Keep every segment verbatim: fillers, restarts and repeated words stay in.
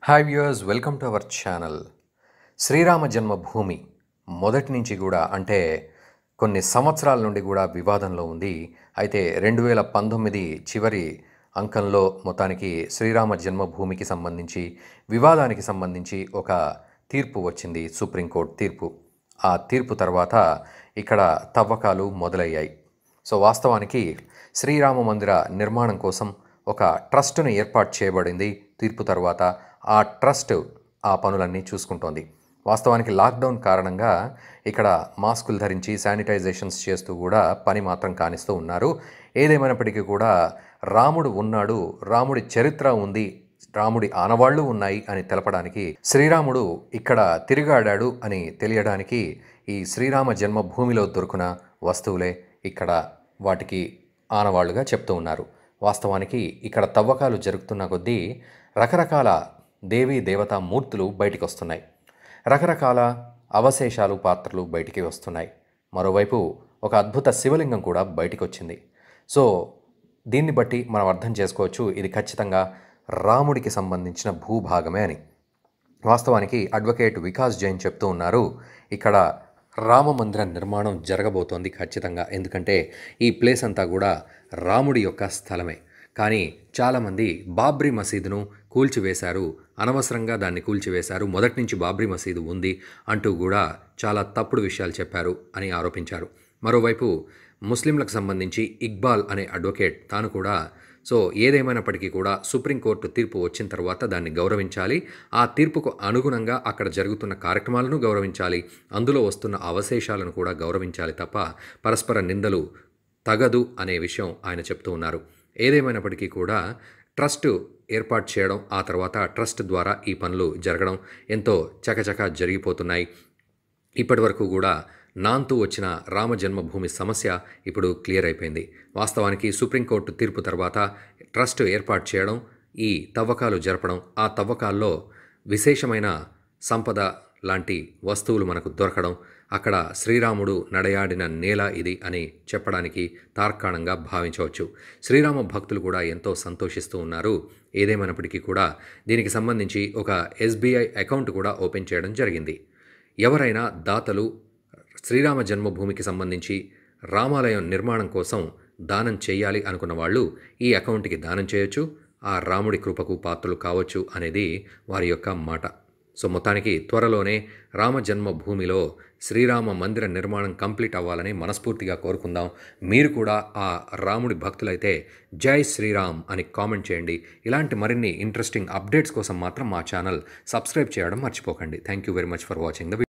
Hi viewers, welcome to our channel. శ్రీరామ జన్మభూమి మొదటి నుంచి కూడా అంటే కొన్ని సంవత్సరాల నుండి కూడా వివాదంలో ఉంది. అయితే రెండు వేల పంతొమ్మిది చివరి అంకంలో మొత్తానికి శ్రీరామ జన్మభూమికి సంబంధించి వివాదానికి సంబంధించి ఒక తీర్పు వచ్చింది, సుప్రీంకోర్టు తీర్పు. ఆ తీర్పు తర్వాత ఇక్కడ తవ్వకాలు మొదలయ్యాయి. సో వాస్తవానికి శ్రీరామ మందిర నిర్మాణం కోసం ఒక ట్రస్టును ఏర్పాటు చేయబడింది తీర్పు తర్వాత. ఆ ట్రస్ట్ ఆ పనులన్నీ చూసుకుంటోంది. వాస్తవానికి లాక్డౌన్ కారణంగా ఇక్కడ మాస్కులు ధరించి శానిటైజేషన్స్ చేస్తూ కూడా పని మాత్రం కానిస్తూ ఉన్నారు. ఏదేమైనప్పటికీ కూడా రాముడు ఉన్నాడు, రాముడి చరిత్ర ఉంది, రాముడి ఆనవాళ్లు ఉన్నాయి అని తెలపడానికి, శ్రీరాముడు ఇక్కడ తిరిగాడాడు అని తెలియడానికి ఈ శ్రీరామ జన్మభూమిలో దొరికిన వస్తువులే ఇక్కడ వాటికి ఆనవాళ్లుగా చెప్తూ ఉన్నారు. వాస్తవానికి ఇక్కడ తవ్వకాలు జరుగుతున్న కొద్దీ రకరకాల దేవీ దేవతా మూర్తులు బయటికి వస్తున్నాయి, రకరకాల అవశేషాలు పాత్రలు బయటికి వస్తున్నాయి. మరోవైపు ఒక అద్భుత శివలింగం కూడా బయటికి వచ్చింది. సో దీన్ని బట్టి మనం అర్థం చేసుకోవచ్చు ఇది ఖచ్చితంగా రాముడికి సంబంధించిన భూభాగమే అని. వాస్తవానికి అడ్వకేట్ వికాస్ జైన్ చెప్తూ ఉన్నారు, ఇక్కడ రామ మందిర నిర్మాణం జరగబోతోంది ఖచ్చితంగా. ఎందుకంటే ఈ ప్లేస్ అంతా కూడా రాముడి యొక్క స్థలమే. కానీ చాలామంది బాబ్రీ మసీదును కూల్చివేశారు, అనవసరంగా దాన్ని కూల్చివేశారు, మొదటి నుంచి బాబ్రీ మసీదు ఉంది అంటూ కూడా చాలా తప్పుడు విషయాలు చెప్పారు అని ఆరోపించారు. మరోవైపు ముస్లింలకు సంబంధించి ఇక్బాల్ అనే అడ్వకేట్ తాను కూడా సో ఏదేమైనప్పటికీ కూడా సుప్రీంకోర్టు తీర్పు వచ్చిన తర్వాత దాన్ని గౌరవించాలి, ఆ తీర్పుకు అనుగుణంగా అక్కడ జరుగుతున్న కార్యక్రమాలను గౌరవించాలి, అందులో వస్తున్న అవశేషాలను కూడా గౌరవించాలి తప్ప పరస్పర నిందలు తగదు అనే విషయం ఆయన చెప్తూ ఉన్నారు. ఏదేమైనప్పటికీ కూడా ట్రస్ట్ ఏర్పాటు చేయడం, ఆ తర్వాత ట్రస్ట్ ద్వారా ఈ పనులు జరగడం ఎంతో చకచక జరిగిపోతున్నాయి. ఇప్పటి వరకు కూడా నాంతూ వచ్చిన రామ జన్మభూమి సమస్య ఇప్పుడు క్లియర్ అయిపోయింది. వాస్తవానికి సుప్రీంకోర్టు తీర్పు తర్వాత ట్రస్ట్ ఏర్పాటు చేయడం, ఈ తవ్వకాలు జరపడం, ఆ తవ్వకాల్లో విశేషమైన సంపద లాంటి వస్తువులు మనకు దొరకడం, అక్కడ శ్రీరాముడు నడయాడిన నేల ఇది అని చెప్పడానికి తార్కాణంగా భావించవచ్చు. శ్రీరామ భక్తులు కూడా ఎంతో సంతోషిస్తూ ఉన్నారు. ఏదేమైనప్పటికీ కూడా దీనికి సంబంధించి ఒక ఎస్బీఐ అకౌంట్ కూడా ఓపెన్ చేయడం జరిగింది. ఎవరైనా దాతలు శ్రీరామ జన్మభూమికి సంబంధించి రామాలయం నిర్మాణం కోసం దానం చేయాలి అనుకున్న వాళ్ళు ఈ అకౌంట్కి దానం చేయొచ్చు, ఆ రాముడి కృపకు పాత్రలు కావచ్చు అనేది వారి యొక్క మాట. సో మొత్తానికి త్వరలోనే రామ జన్మభూమిలో శ్రీరామ మందిర నిర్మాణం కంప్లీట్ అవ్వాలని మనస్ఫూర్తిగా కోరుకుందాం. మీరు కూడా ఆ రాముడి భక్తులైతే జై శ్రీరామ్ అని కామెంట్ చేయండి. ఇలాంటి మరిన్ని ఇంట్రెస్టింగ్ అప్డేట్స్ కోసం మాత్రం మా ఛానల్ సబ్స్క్రైబ్ చేయడం మర్చిపోకండి. Thank you very much for watching the video.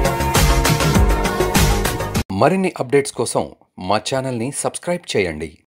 మరిన్ని అప్డేట్స్ కోసం మా ఛానల్ని సబ్స్క్రైబ్ చేయండి.